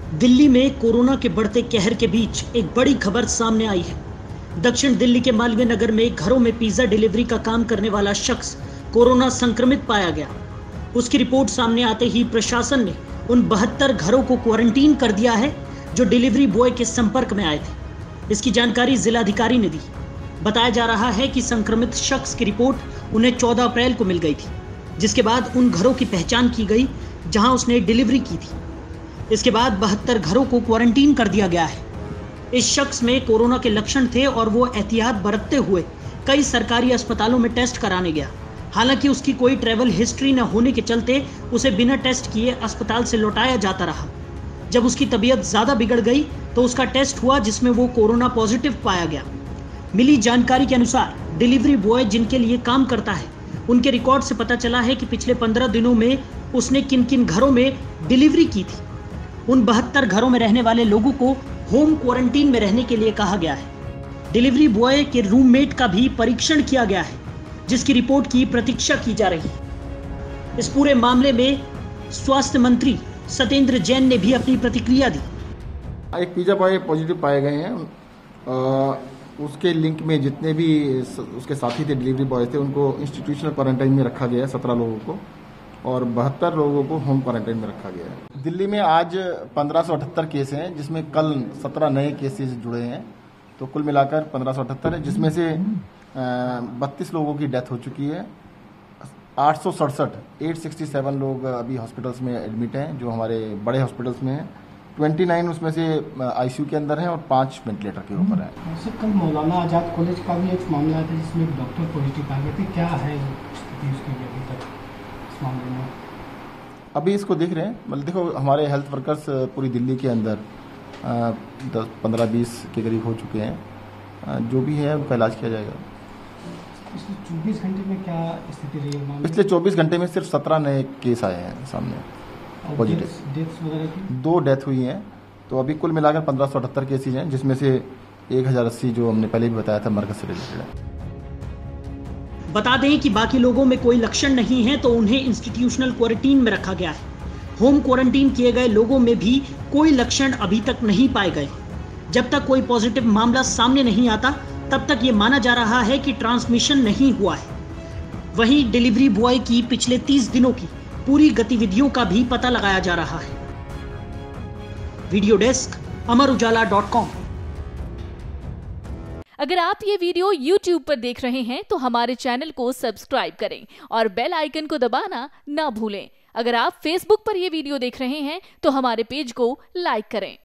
दिल्ली में कोरोना के बढ़ते कहर के बीच एक बड़ी खबर सामने आई है। दक्षिण दिल्ली के मालवीय नगर में घरों में पिज्जा डिलीवरी का काम करने वाला शख्स कोरोना संक्रमित पाया गया। उसकी रिपोर्ट सामने आते ही प्रशासन ने उन 72 घरों को क्वारंटीन कर दिया है जो डिलीवरी बॉय के संपर्क में आए थे। इसकी जानकारी जिलाधिकारी ने दी। बताया जा रहा है कि संक्रमित शख्स की रिपोर्ट उन्हें 14 अप्रैल को मिल गई थी, जिसके बाद उन घरों की पहचान की गई जहां उसने डिलीवरी की थी। इसके बाद 72 घरों को क्वारंटीन कर दिया गया है। इस शख्स में कोरोना के लक्षण थे और वो एहतियात बरतते हुए कई सरकारी अस्पतालों में टेस्ट कराने गया। हालांकि उसकी कोई ट्रैवल हिस्ट्री न होने के चलते उसे बिना टेस्ट किए अस्पताल से लौटाया जाता रहा। जब उसकी तबीयत ज्यादा बिगड़ गई तो उसका टेस्ट हुआ, जिसमें वो कोरोना पॉजिटिव पाया गया। मिली जानकारी के अनुसार डिलीवरी बॉय जिनके लिए काम करता है, उनके रिकॉर्ड से पता चला है कि पिछले 15 दिनों में उसने किन किन घरों में डिलीवरी की थी। उन 72 घरों में रहने वाले लोगों को होम क्वारंटीन में रहने के लिए कहा गया है। डिलीवरी बॉय के रूममेट का भी परीक्षण किया गया है, जिसकी रिपोर्ट की प्रतीक्षा की जा रही है। इस पूरे मामले में स्वास्थ्य मंत्री सत्येंद्र जैन ने भी अपनी प्रतिक्रिया दी। एक पिज्जा बॉय पॉजिटिव पाए गए हैं। उसके लिंक में जितने भी उसके साथी थे डिलीवरी बॉय थे, उनको इंस्टीट्यूशनल क्वारंटाइन में रखा गया है 17 लोगों को, और 72 लोगों को होम क्वारंटाइन में रखा गया है। दिल्ली में आज 1578 केस हैं, जिसमेमें कल 17 नए केसेस जुड़े हैं, तो कुल मिलाकर 1578 है, जिसमें से 32 लोगों की डेथ हो चुकी है। 867 लोग अभी हॉस्पिटल्स में एडमिट हैं, जो हमारे बड़े हॉस्पिटल्स में हैं। 29 उसमें से आईसीयू के अंदर हैं और 5 वेंटिलेटर के ऊपर हैं। सर, कल मौलाना आजाद कॉलेज का भी एक मामला था जिसमें एक डॉक्टर पॉजिटिव आ गए थे। क्या है स्थिति उसकी अभी तक इस मामले में? अभी इसको देख रहे हैं। मतलब देखो, हमारे हेल्थ वर्कर्स पूरी दिल्ली के अंदर 10-15-20 के करीब हो चुके हैं। जो भी है उनका इलाज किया जाएगा। पिछले 24 घंटे में क्या स्थिति रही है? पिछले 24 घंटे में सिर्फ 17 नए केस आए हैं सामने पॉजिटिव। डेथ्स वगैरह की 2 डेथ हुई हैं, तो अभी कुल मिलाकर 1578 केसेज हैं, जिसमें से 1080 जो हमने पहले भी बताया था मरकज से रिलेटेड है। बता दें कि बाकी लोगों में कोई लक्षण नहीं है तो उन्हें इंस्टीट्यूशनल क्वारंटीन में रखा गया है। होम क्वारंटीन किए गए लोगों में भी कोई लक्षण अभी तक नहीं पाए गए। जब तक कोई पॉजिटिव मामला सामने नहीं आता, तब तक ये माना जा रहा है कि ट्रांसमिशन नहीं हुआ है। वहीं डिलीवरी बॉय की पिछले 30 दिनों की पूरी गतिविधियों का भी पता लगाया जा रहा है। वीडियो डेस्क अमरउजाला.com। अगर आप ये वीडियो YouTube पर देख रहे हैं तो हमारे चैनल को सब्सक्राइब करें और बेल आइकन को दबाना ना भूलें। अगर आप Facebook पर ये वीडियो देख रहे हैं तो हमारे पेज को लाइक करें।